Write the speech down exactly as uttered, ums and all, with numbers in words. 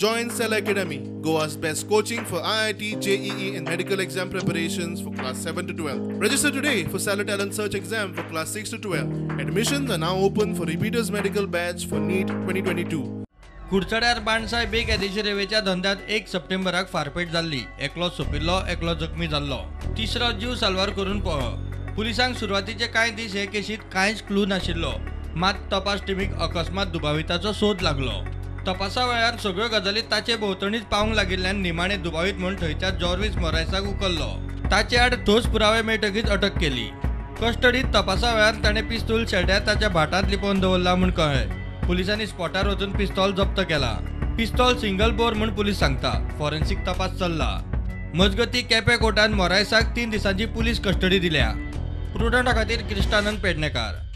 Join Cell Academy, Goa's best coaching for I I T, J E E and medical exam preparations for class seven to twelve. Register today for Cell Talent Search exam for class six to twelve. Admissions are now open for repeaters medical batch for NEET twenty twenty-two. कुडचड्यार बाणसाहेब बेकायदेशीर रेवेच्या धंद्यात एक सप्टेंबराक फारपेट जाल्ली. एकलो सोपिल्लो, एकलो जखमी जाल्लो. तिसरो जीव साल्वार करून पळ. पुलिसांक सुरवातीचे कांय दीस हे केशीत कांयच क्लू नाशिल्लो. मात तपास टीमीक अकस्मात दुबाविताचो सोद लागलो. तपासा वेळार सगळ्यो गजाली ताचे भोंवतणीच पावंक लागिल्ल्यान निमाणे दुबावीत म्हूण थंयच्या जॉर्विस मोरायसाक उखल्लो. ताचे आड ठोस पुरावे मेळटकीच अटक केली. कस्टडीत तपासा वेळार ताणें पिस्तूल शेड्यार ताच्या भाटांत लिपोवन दवरला म्हूण कळ्ळें. पुलिसांनी स्पॉटार वचून पिस्तॉल जप्त केला. पिस्तॉल सिंगल बोर म्हूण पुलीस सांगता. फॉरेन्सिक तपास चल्ला. मजगती केपें कोर्टान मोरायसाक तीन दिसांची पुलीस कस्टडी दिल्या. प्रुडंटा खातीर कृष्णानंद पेडणेकार.